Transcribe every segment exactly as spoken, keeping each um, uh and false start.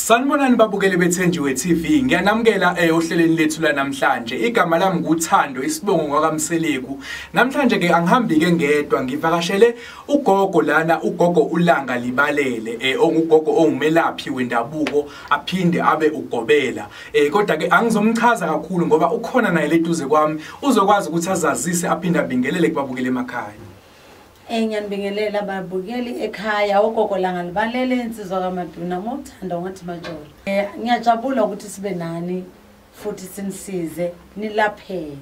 Sanibonani babukeli bethenjiwe T V. Ngiyanamukela eh ohlelweni lethu la namhlanje. Igama lami nguThando Isibongo ngwakamseleku. Namhlanje ke angihambi ke ngedwa, ngivakashele ugogo lana, ugogo uLanga Libalele eh ongugogo ongumelaphi wendabuko aphinde abe ugobela. Eh kodwa ke angizomchaza kakhulu ngoba ukhona naye leduze kwami uzokwazi ukuthi azazise aphinde abingelele kubabukeli emakhaya. Enyanibingelela babukeli ekhaya ugogo Langa Libalele insizwa kaMaduna ngothanda ngathi majolo. Eh ngiyajabula ukuthi sibe nani futhi sinisize nilapheke.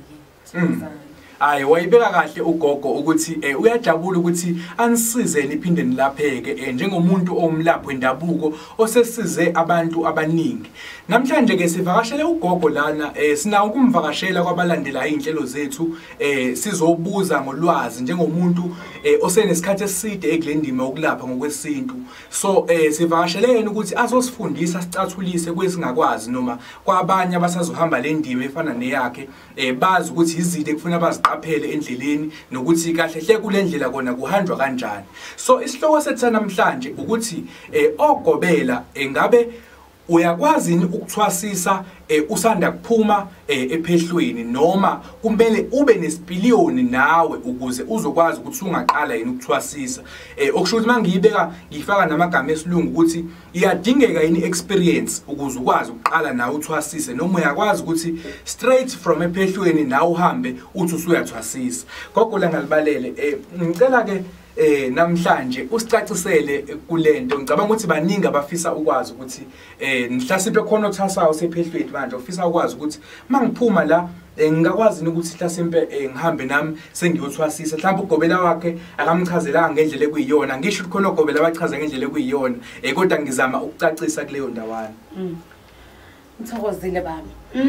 Hayi wayibeka kahle ugogo ukuthi eh uyajabula ukuthi anisize niphinde nilapheke eh njengomuntu omlapho wendabuko osesize abantu abaningi. Namhlanje ke sivakashele ugogo lana eh sina ukumvakashela kwabalandela inhlelo zethu eh sizobuza ngolwazi njengomuntu eh osenesikhathi eside eglendime okulapha ngokwesintu. So eh sivakashelene ukuthi azosifundisa sicathulise kwesingakwazi noma kwabanye abasazohamba le ndime efana neyakhe eh bazi ukuthi izide kufuna baziqaphele endleleni nokuthi kahle hle kule ndlela kona kuhanjwa kanjani. So isihloko sethu namhlanje ukuthi eh ogobela engabe uyakwazi ukuthwasisa eh usanda kuphuma eh ephehlweni noma kumele ube nesipiliyoni nawe ukuze uzokwazi ukuthi ungaqala yini ukuthwasisa eh okusho ukuthi mangiyibeka ngifaka namagama esilungu ukuthi iyadingeka yini experience ukuze ukwazi ukuqala nawe uthwasise noma uyakwazi ukuthi straight from ephehlweni nawe uhambe uthi usuyathwasisa. Gogo Langa Libalele eh ngicela ke eh namhlanje usicacisele kulento. Ngicabanga ukuthi baningi abafisa ukwazi ukuthi eh mhlasimbe khona othasayo sephehlweni manje ufisa ukwazi ukuthi mangiphuma la ngingakwazi ukuthi mhlasimbe ngihambe nami sengiyothwasisa. Mhlawumbe ugobela wakhe akamchazelanga ngendlela ekuyiyona, ngisho khona ugobela abachaza ngendlela ekuyiyona eh kodwa ngizama ukucacisa kuleyo ndawana. Mm. Ngithokozile bami.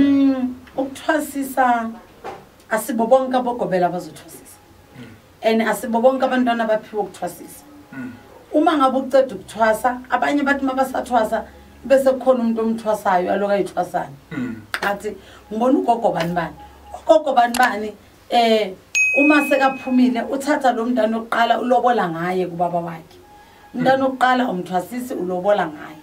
Mm ukuthwasisa asibo bonke abogobela abazothwasisa. And asibo bonke abantwana baphiwe ukuthwasisa. Uma ngabe uceda ukuthwasa abanye bathi mabasathwasa bese kukhona umuntu omthwasayo aloka ayithwasana. Athi ngibona ugogo bani bani. Ugogo bani bani eh uma sekaphumile uthatha lo mntana oqala ulobola ngaye kubaba wakhe. Umntana oqala umthwasisi ulobola ngaye.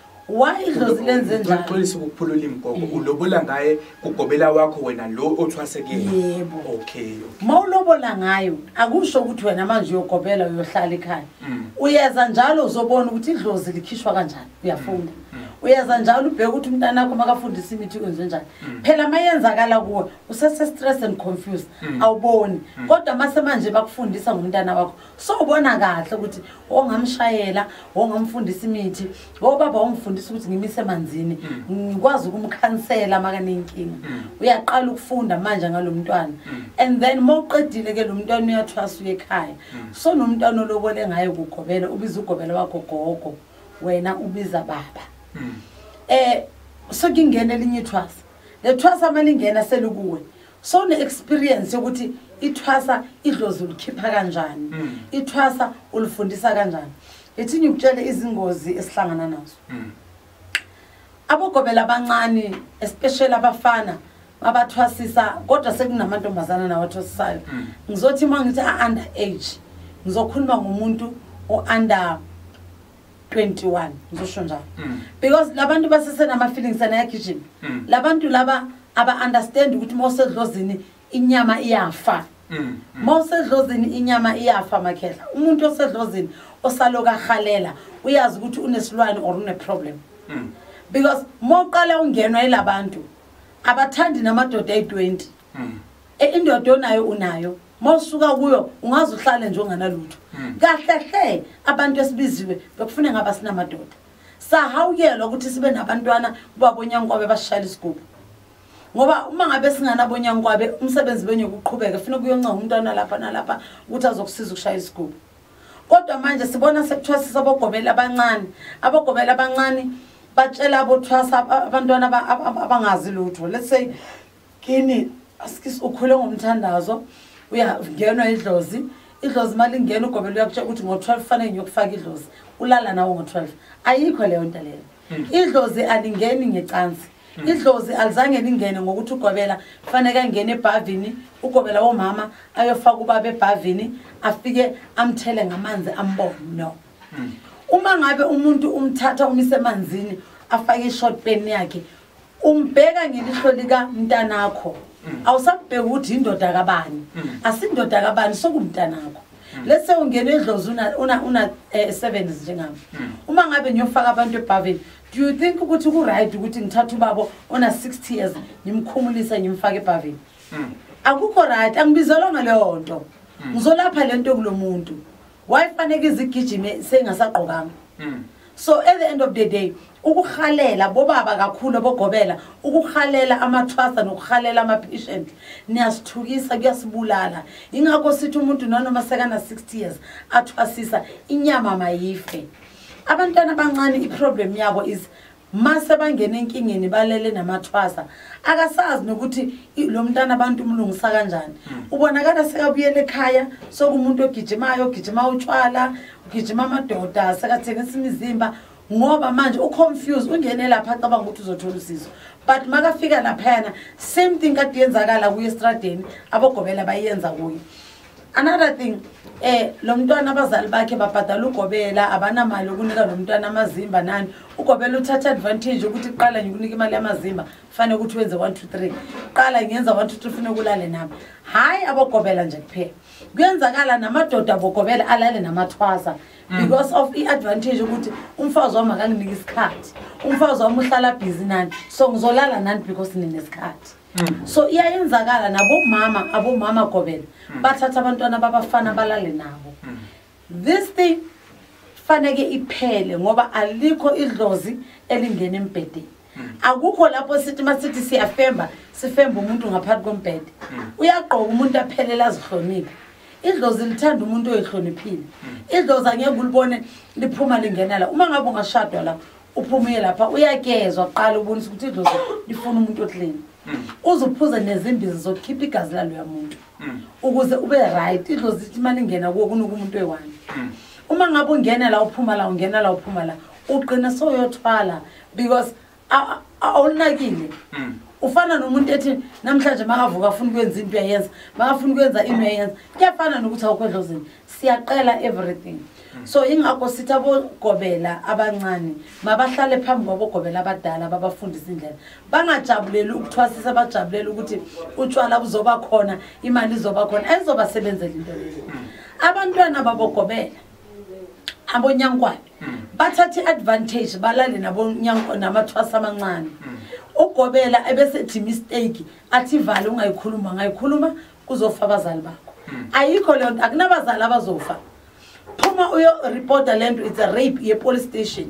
Why idlozi lenze njalo? Uxolisa ukuphulula imgogo ulobola ngaye kugobela wakho wena lo othwasekile. Yebo. Okay. Mawulobola ngayo akusho ukuthi wena manje uyogobela uyohlala ekhaya. Uyeza njalo uzobona ukuthi idlozi likhishwa kanjani, uyafunda. Uyeza njalo ubheka ukuthi umntana wakho makafundisa imithi kwenze njani. Phela mayenzakala kuwe usese stress and confused awuboni. Kodwa mase manje bakufundisa ngomntana wakho so ubona kahle ukuthi ongamshayela, ongamfundisa imithi, obaba ongifundisa ukuthi ngimise emanzini, ngikwazi ukumkhansela makanenkinga. Uyaqala ukufunda manje ngalomntwana. And then mawuqedile ke lo mntwana uyathwasa ekhaya. So nomntwana olobole ngaye ukugobela ubiza ugobela wakho gogo, wena ubiza baba. Eh so kingena elinye ithwasa. Le thwasa malingena selukuwe. So ne experience ukuthi ithwasa idlozi ulikhipha kanjani. Ithwasa ulifundisa kanjani. Ethi ngikutshele izingozi esihlangana nazo. Abogobela abancane especially abafana abathwasisa kodwa sekunamantombazana nawathwasisayo. Ngizothi mangithi under age ngizokhuluma ngomuntu o under twenty-one ngizosho njalo. Because labantu basesena ama feelings ana yakigijima. Labantu laba aba understand ukuthi mawusedlozini inyama iyafa. Mawusedlozini inyama iyafa makhehla. Umuntu osedlozini osaloka halela uyazi ukuthi unesilwane or une problem. Because mawuqala ungenwa elabantu abathandi namadoda ayi twenty. Eh indoda onayo unayo. Mawusuka kuyo ungaze uhlale nje unganalutho. Kahle hle abantu esibiziwe bekufune ngaba sinamadoda. Sahawukela ukuthi sibe nabantwana babonyankwabe bashayela isigubhu. Ngoba uma ngabe singana bonyankwabe umsebenzi benye ukuqhubeka ufuna kuyonca umntwana lapha nalapha ukuthi azokusiza ukushayela isigubhu. Kodwa manje sibona sekuthwasisa abogobela abancane. Abogobela abancane batshela abothwasa abantwana abangazi lutho. Let's say kini asikisi ukhule ngomthandazo uyangenwa idlozi. Idlozi mali ngena ugobela uyakutshela ukuthi ngo twelve fanele ngiyokufaka idlozi. Ulala nawo ngo twelve. Ayikho leyo nto leyo. Idlozi alingeni ngecansi. Idlozi alizange lingene ngokuthi ugobela fanele angene ebhavini, ugobela womama ayofaka ubaba ebhavini afike amthele ngamanzi ambone. No. Uma ngabe umuntu umthatha umise emanzini afake ishort pen yakhe umbheka ngelihlo lika mntanakho awusabheka ukuthi indoda kabani asindoda kabani sokumntanakho let's say ungena edlozi una una una seven njengami uma ngabe ngiyofaka abantu ebhaveni do you think ukuthi ku right ukuthi ngithatha ubabo ona sixty years ngimkhumulisa ngimfake ebhaveni akukho right angibizelwa ngaleyo nto ngizolapha lento kulomuntu why fanele izigijime sengasaqokanga so at the end of the day ukukhalela bobaba kakhulu bogobela ukukhalela amathwasa nokukhalela ama patient niyasithukisa kuyasibulala ingakho sithi umuntu noma sekana sixty years athwasisa inyama mayife abantwana abancane iproblem yabo is mase bangena enkingeni balele namathwasa akasazi nokuthi lo mntana abantu umlungisa kanjani ubonakala sekabuyele ekhaya sokumuntu ogijimayo ogijima utshwala ugijima amadoda sekathengisa imizimba ngoba manje uconfused ungene lapha acabanga ukuthi uzothola usizo but makafika lapha same thing kade yenzakala kuye estradeni abogobela bayenza kuye another thing eh lo mntwana abazali bakhe babhadala ugobela abanamali ukunika lo mntwana amazimba nani ugobela uthatha advantage ukuthi iqala ngikunika imali yamazimba fanele ukuthi wenze one two three qala ngiyenza one two three ufuna ukulala nami hayi abogobela nje kuphela kuyenzakala namadoda abogobela alale namathwasa because of the advantage ukuthi umfazi wami akanginike isikhathi umfazi wami uhlala busy nani so ngizolala nani because ninesikhathi so iyayenzakala nabomama abomama gobela bathatha abantwana babafana balale nabo this thing fanele iphele ngoba alikho idlozi elingena embhedeni akukho lapho sithi masithi siyafemba sifemba umuntu ngaphakathi kombhede uyaqoqa umuntu aphelela azihloniphe idlozi lithanda umuntu oyihloniphile idlozi angeke ulibone liphuma lingena la uma ngabe ungashadwa la uphumuye lapha uyakezwa qala ubonisa ukuthi idlozi lifuna umuntu oclean uzuphuza nezimbizi zokukhipha igazi lalo yamuntu ukuze ube right idlozi lithi mali ngena kuwo kunuka umuntu oyiwani uma ngabe ungena la uphuma la ungena la uphuma la uqina soyothwala because awunakile ufana nomuntu ethi namhlanje makavuka afuna ukwenza into uyayenza makafuna ukwenza into uyayenza kuyafana nokuthi awukwedlozini siyaqela everything so ingakho sithi abogobela abancane mabahlale phambi kwabogobela abadala babafundisa indlela bangajabuleli ukuthwasisa abajabuleli ukuthi utshwala buzoba khona imali izoba khona ayizobasebenzela into leyo abantwana babogobela abonyankwane bathatha advantage balale nabonyanko namathwasa amancane ugobela ebesethi mistake athi vale ungayikhuluma ngayikhuluma kuzofa abazali bakho ayikho le nto akunabazali abazofa phuma uyo reporter lento it's a rape ye police station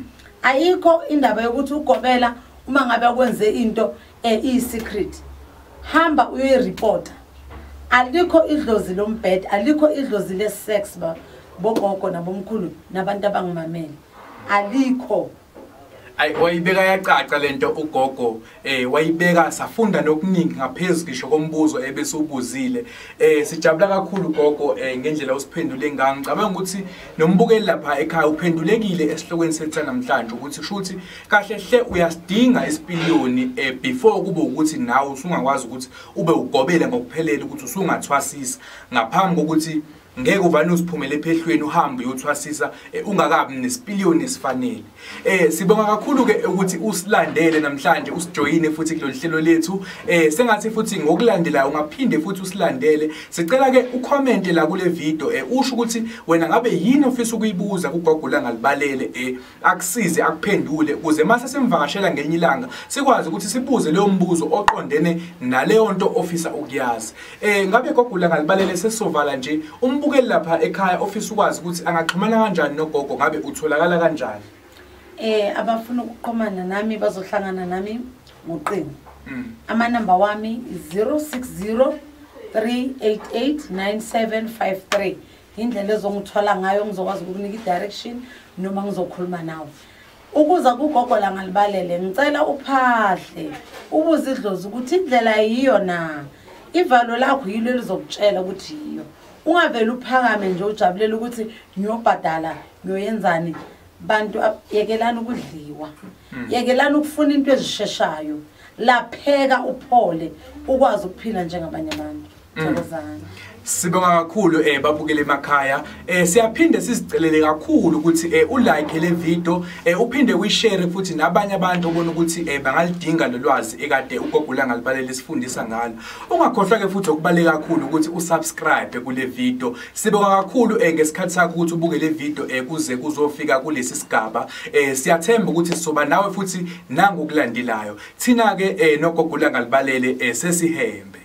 ayikho indaba yokuthi ugobela uma ngabe akwenze into eh secret hamba uyo reporter alikho idlozi lombed alikho idlozi le sex ba bogogo nabomkhulu nabantu abangimamele alikho ay wayibeka yacaca lento ugogo eh wayibeka safunda nokuningi ngaphezulu ngisho kombuzo ebese ubuzile eh sijabula kakhulu gogo eh ngendlela usiphendule ngani ngicabanga ukuthi nombukeli lapha ekhaya uphendulekile esihlokweni sethu namhlanje ukuthi kushuthi kahle hle uyasidinga isipiliyoni eh before kube ukuthi nawe usungakwazi ukuthi ube ugobela ngokuphelele ukuthi usungathwasisa ngaphambi kokuthi ngeke uvane usiphumele ephehlweni uhambe uyothwasisa ungakabi nesipiliyoni esifanele eh sibonga kakhulu ke ukuthi usilandele namhlanje usijoyine futhi kulolu hlelo lethu eh sengathi futhi ngokulandelayo ungaphinde futhi usilandele sicela ke ucomment la kule video eh usho ukuthi wena ngabe yini ofisa ukuyibuza kugogo la ngalibalele eh akusize akuphendule ukuze mase semvakashela ngenye ilanga sikwazi ukuthi sibuze leyo mbuzo oqondene naleyo nto ofisa ukuyazi eh ngabe gogo la ngalibalele sesizovala nje ubukeli lapha ekhaya office ukwazi ukuthi angaxhumana kanjani nogogo ngabe utholakala kanjani eh abafuna ukuqhomana nami bazohlangana nami ngoqingo ama number wami zero six zero three eight eight nine seven five three indlela ezongithola ngayo ngizokwazi ukunika i-direction noma ngizokhuluma nawe ukuza kugogo la ngalibalele ngicela uphahle ubuze idlozi ukuthi indlela yiyo na ivalo lakho yilo elizokutshela ukuthi yiyo ungavela uphakame nje ujabulela ukuthi ngiyobhadala ngiyoyenzani bantu yekelana ukudliwa yekelana ukufuna into ezisheshayo lapheka uphole ukwazi ukuphila njengabanye abantu Thokozani. Sibonga kakhulu eh babukele emakhaya eh siyaphinde sizicelele kakhulu ukuthi eh ulike le video eh uphinde uyishare futhi nabanye abantu obona ukuthi eh bangalidinga lolwazi ekade ugogula ngalibalele sifundisa ngalo. Ungakhohlwa ke futhi okubaleka kakhulu ukuthi usubscribe kule video. Sibonga kakhulu eh ngesikhathi sakho ukuthi ubuke le video eh kuze kuzofika kulesi sigaba eh siyathemba ukuthi sizoba nawe futhi nangokulandelayo. Thina ke eh nogogula ngalibalele eh sesihembe.